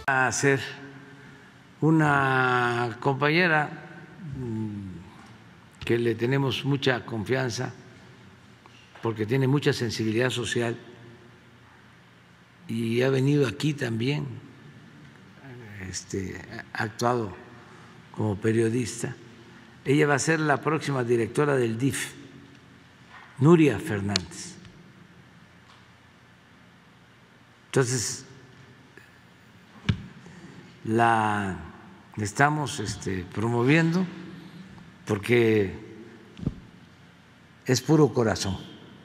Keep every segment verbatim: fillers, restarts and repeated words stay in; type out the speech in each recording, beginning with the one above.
A ser una compañera que le tenemos mucha confianza porque tiene mucha sensibilidad social y ha venido aquí también, este, ha actuado como periodista. Ella va a ser la próxima directora del D I F, Nuria Fernández. Entonces, la estamos este, promoviendo porque es puro corazón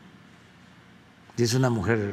y es una mujer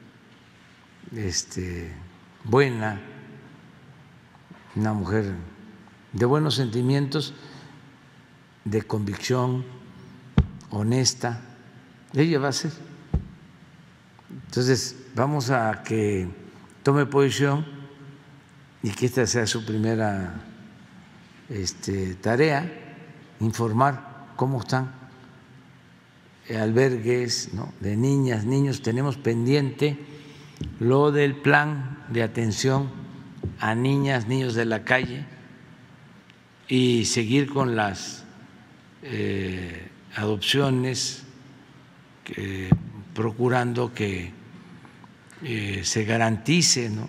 este, buena, una mujer de buenos sentimientos, de convicción, honesta. Ella va a ser. Entonces, vamos a que tome posición y que esta sea su primera este, tarea, informar cómo están albergues, ¿no?, de niñas, niños. Tenemos pendiente lo del plan de atención a niñas, niños de la calle y seguir con las eh, adopciones, que, procurando que eh, se garantice, ¿no?,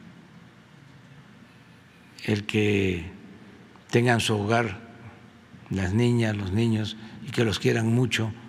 el que tengan su hogar las niñas, los niños y que los quieran mucho.